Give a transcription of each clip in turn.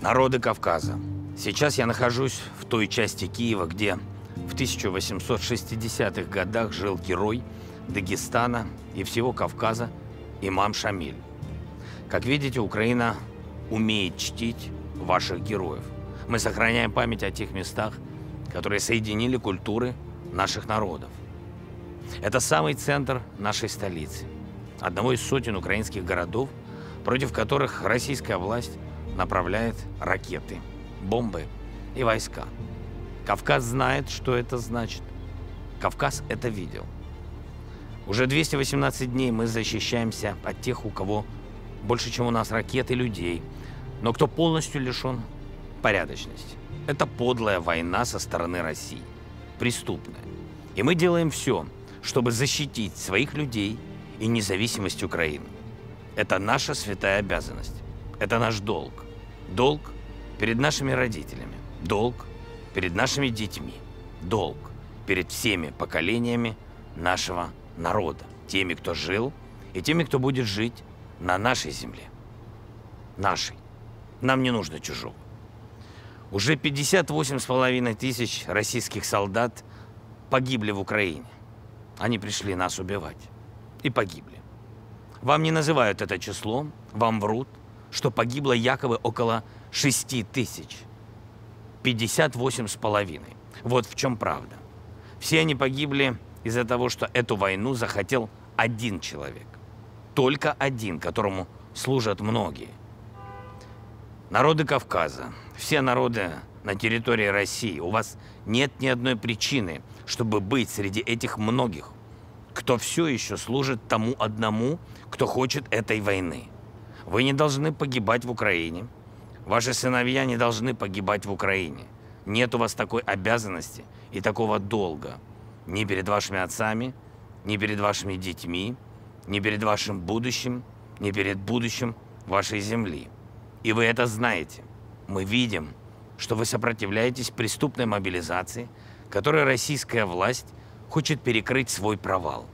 Народы Кавказа. Сейчас я нахожусь в той части Киева, где в 1860-х годах жил герой Дагестана и всего Кавказа имам Шамиль. Как видите, Украина умеет чтить ваших героев. Мы сохраняем память о тех местах, которые соединили культуры наших народов. Это самый центр нашей столицы, одного из сотен украинских городов, против которых российская власть направляет ракеты, бомбы и войска. Кавказ знает, что это значит. Кавказ это видел. Уже 218 дней мы защищаемся от тех, у кого больше, чем у нас, ракет и людей, но кто полностью лишен порядочности. Это подлая война со стороны России, преступная. И мы делаем все, чтобы защитить своих людей и независимость Украины. Это наша святая обязанность. Это наш долг. Долг перед нашими родителями. Долг перед нашими детьми. Долг перед всеми поколениями нашего народа. Теми, кто жил, и теми, кто будет жить на нашей земле. Нашей. Нам не нужно чужого. Уже 58,5 тысяч российских солдат погибли в Украине. Они пришли нас убивать. И погибли. Вам не называют это число, вам врут, что погибло якобы около 6 тысяч. 58,5. Вот в чем правда. Все они погибли из-за того, что эту войну захотел один человек. Только один, которому служат многие. Народы Кавказа, все народы на территории России, у вас нет ни одной причины, чтобы быть среди этих многих, кто все еще служит тому одному, кто хочет этой войны. Вы не должны погибать в Украине. Ваши сыновья не должны погибать в Украине. Нет у вас такой обязанности и такого долга. Ни перед вашими отцами, ни перед вашими детьми, ни перед вашим будущим, ни перед будущим вашей земли. И вы это знаете. Мы видим, что вы сопротивляетесь преступной мобилизации, которой российская власть хочет перекрыть свой провал.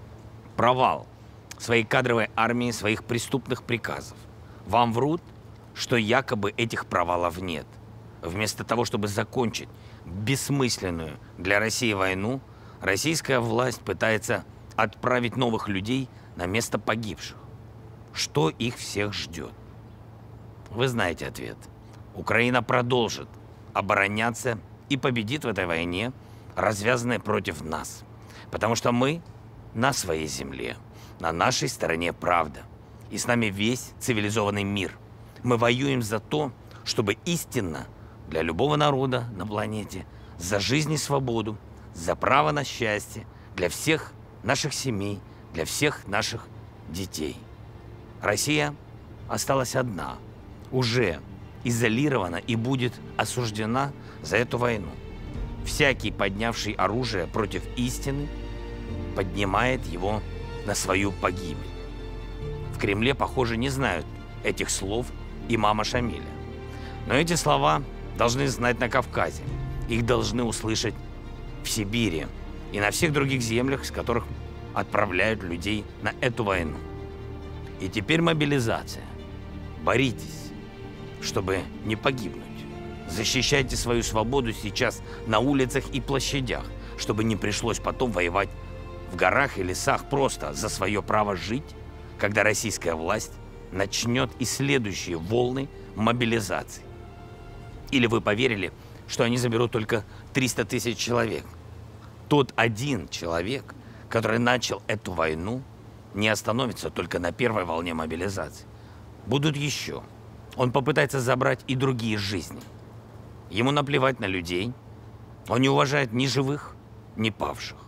Провал своей кадровой армии, своих преступных приказов. Вам врут, что якобы этих провалов нет. Вместо того, чтобы закончить бессмысленную для России войну, российская власть пытается отправить новых людей на место погибших. Что их всех ждет? Вы знаете ответ. Украина продолжит обороняться и победит в этой войне, развязанной против нас. Потому что мы на своей земле, на нашей стороне правда. И с нами весь цивилизованный мир. Мы воюем за то, чтобы истинно для любого народа на планете, за жизнь и свободу, за право на счастье, для всех наших семей, для всех наших детей. Россия осталась одна, уже изолирована и будет осуждена за эту войну. Всякий, поднявший оружие против истины, поднимает его на свою погибель. В Кремле, похоже, не знают этих слов имама Шамиля. Но эти слова должны знать на Кавказе. Их должны услышать в Сибири и на всех других землях, с которых отправляют людей на эту войну. И теперь мобилизация. Боритесь, чтобы не погибнуть. Защищайте свою свободу сейчас на улицах и площадях, чтобы не пришлось потом воевать в горах и лесах просто за свое право жить, когда российская власть начнет и следующие волны мобилизации. Или вы поверили, что они заберут только 300 тысяч человек? Тот один человек, который начал эту войну, не остановится только на первой волне мобилизации. Будут еще. Он попытается забрать и другие жизни. Ему наплевать на людей. Он не уважает ни живых, ни павших.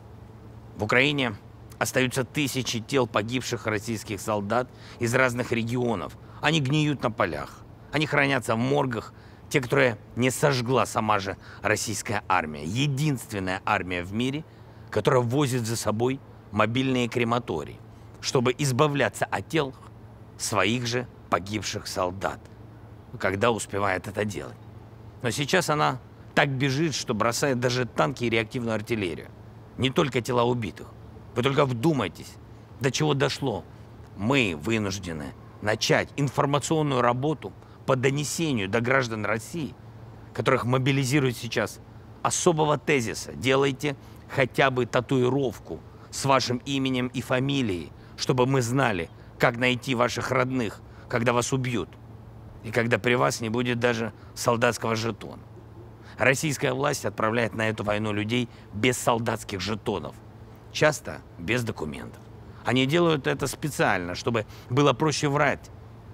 В Украине остаются тысячи тел погибших российских солдат из разных регионов. Они гниют на полях. Они хранятся в моргах. Те, которые не сожгла сама же российская армия. Единственная армия в мире, которая возит за собой мобильные крематории, чтобы избавляться от тел своих же погибших солдат, когда успевает это делать. Но сейчас она так бежит, что бросает даже танки и реактивную артиллерию. Не только тела убитых. Вы только вдумайтесь, до чего дошло. Мы вынуждены начать информационную работу по донесению до граждан России, которых мобилизируют сейчас, особого тезиса: делайте хотя бы татуировку с вашим именем и фамилией, чтобы мы знали, как найти ваших родных, когда вас убьют, и когда при вас не будет даже солдатского жетона. Российская власть отправляет на эту войну людей без солдатских жетонов, часто без документов. Они делают это специально, чтобы было проще врать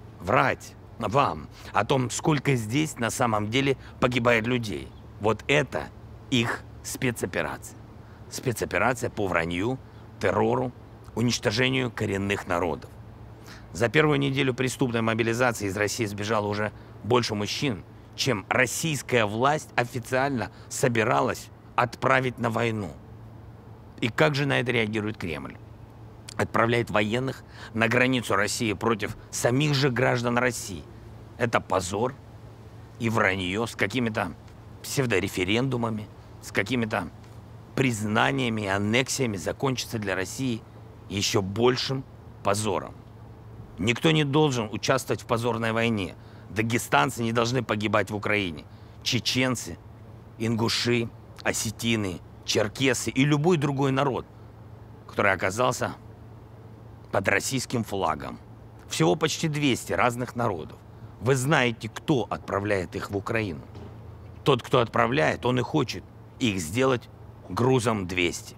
вам о том, сколько здесь на самом деле погибает людей. Вот это их спецоперация. Спецоперация по вранью, террору, уничтожению коренных народов. За первую неделю преступной мобилизации из России сбежало уже больше мужчин, чем российская власть официально собиралась отправить на войну. И как же на это реагирует Кремль? Отправляет военных на границу России против самих же граждан России. Это позор и вранье с какими-то псевдореферендумами, с какими-то признаниями и аннексиями закончится для России еще большим позором. Никто не должен участвовать в позорной войне. Дагестанцы не должны погибать в Украине. Чеченцы, ингуши, осетины, черкесы и любой другой народ, который оказался под российским флагом. Всего почти 200 разных народов. Вы знаете, кто отправляет их в Украину. Тот, кто отправляет, он и хочет их сделать грузом 200.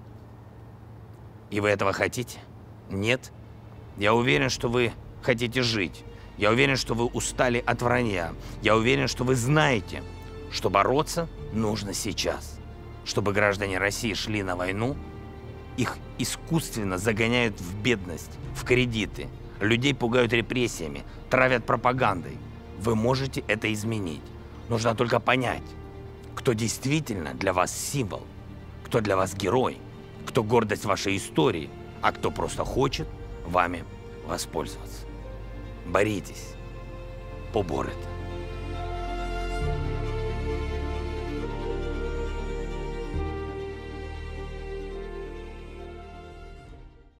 И вы этого хотите? Нет? Я уверен, что вы хотите жить. Я уверен, что вы устали от вранья. Я уверен, что вы знаете, что бороться нужно сейчас. Чтобы граждане России шли на войну, их искусственно загоняют в бедность, в кредиты. Людей пугают репрессиями, травят пропагандой. Вы можете это изменить. Нужно только понять, кто действительно для вас символ, кто для вас герой, кто гордость вашей истории, а кто просто хочет вами воспользоваться. Боритесь, поборете.